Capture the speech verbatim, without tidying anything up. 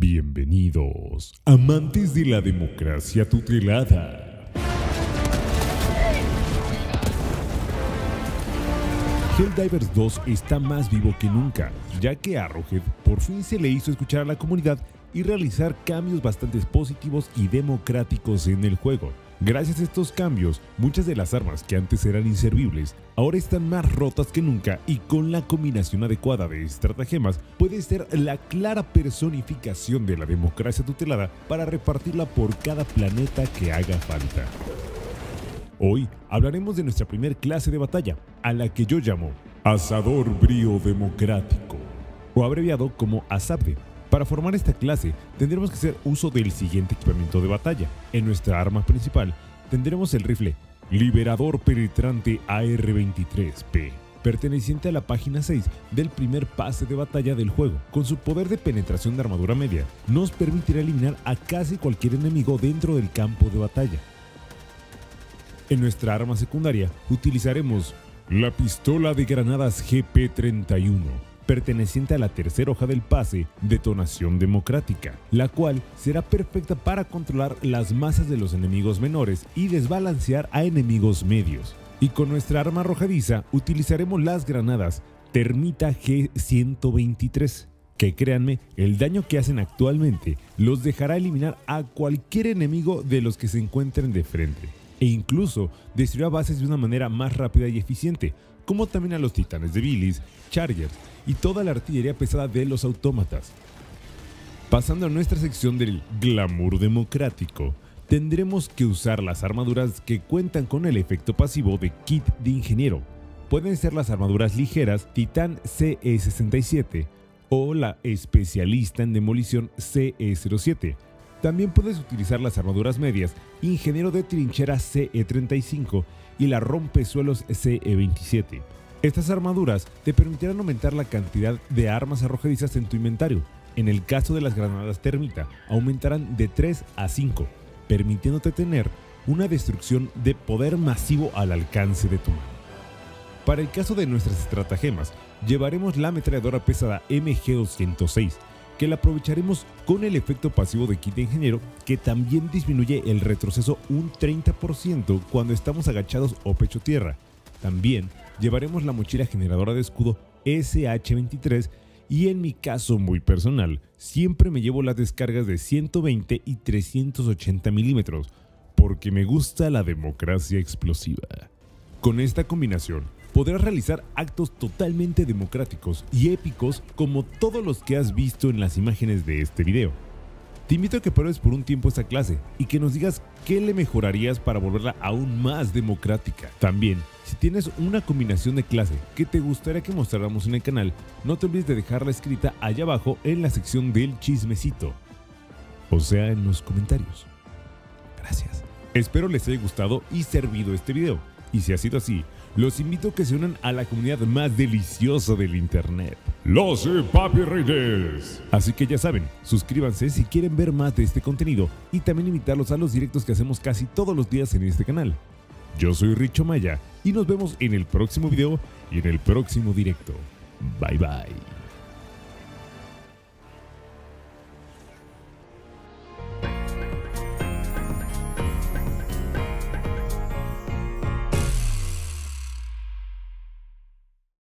Bienvenidos, amantes de la democracia tutelada. Helldivers dos está más vivo que nunca, ya que a Arrowhead por fin se le hizo escuchar a la comunidad y realizar cambios bastante positivos y democráticos en el juego. Gracias a estos cambios, muchas de las armas que antes eran inservibles ahora están más rotas que nunca, y con la combinación adecuada de estratagemas puede ser la clara personificación de la democracia tutelada para repartirla por cada planeta que haga falta. Hoy hablaremos de nuestra primer clase de batalla, a la que yo llamo Asador Brío Democrático, o abreviado como ASABDE. Para formar esta clase tendremos que hacer uso del siguiente equipamiento de batalla. En nuestra arma principal tendremos el rifle Liberador Penetrante A R veintitrés P, perteneciente a la página seis del primer pase de batalla del juego. Con su poder de penetración de armadura media, nos permitirá eliminar a casi cualquier enemigo dentro del campo de batalla. En nuestra arma secundaria utilizaremos la pistola de granadas G P treinta y uno, perteneciente a la tercera hoja del pase Detonación Democrática, la cual será perfecta para controlar las masas de los enemigos menores y desbalancear a enemigos medios. Y con nuestra arma arrojadiza utilizaremos las granadas Termita G ciento veintitrés, que créanme, el daño que hacen actualmente los dejará eliminar a cualquier enemigo de los que se encuentren de frente, e incluso destruirá bases de una manera más rápida y eficiente, como también a los titanes de Bilis, Chargers y toda la artillería pesada de los autómatas. Pasando a nuestra sección del glamour democrático, tendremos que usar las armaduras que cuentan con el efecto pasivo de kit de ingeniero. Pueden ser las armaduras ligeras Titán C E sesenta y siete o la especialista en demolición C E cero siete. También puedes utilizar las armaduras medias Ingeniero de trinchera C E treinta y cinco y la rompesuelos C E veintisiete. Estas armaduras te permitirán aumentar la cantidad de armas arrojadizas en tu inventario. En el caso de las granadas Termita, aumentarán de tres a cinco, permitiéndote tener una destrucción de poder masivo al alcance de tu mano. Para el caso de nuestras estratagemas, llevaremos la ametralladora pesada M G doscientos seis, que la aprovecharemos con el efecto pasivo de kit de ingeniero, que también disminuye el retroceso un treinta por ciento cuando estamos agachados o pecho tierra. También llevaremos la mochila generadora de escudo S H veintitrés, y en mi caso muy personal, siempre me llevo las descargas de ciento veinte y trescientos ochenta milímetros, porque me gusta la democracia explosiva. Con esta combinación, podrás realizar actos totalmente democráticos y épicos como todos los que has visto en las imágenes de este video. Te invito a que pruebes por un tiempo esta clase y que nos digas qué le mejorarías para volverla aún más democrática. También, si tienes una combinación de clase que te gustaría que mostráramos en el canal, no te olvides de dejarla escrita allá abajo en la sección del chismecito, o sea, en los comentarios. Gracias. Espero les haya gustado y servido este video, y si ha sido así, los invito a que se unan a la comunidad más deliciosa del internet, los Papi Reyes. Así que ya saben, suscríbanse si quieren ver más de este contenido, y también invitarlos a los directos que hacemos casi todos los días en este canal. Yo soy Richo Maya y nos vemos en el próximo video y en el próximo directo. Bye bye.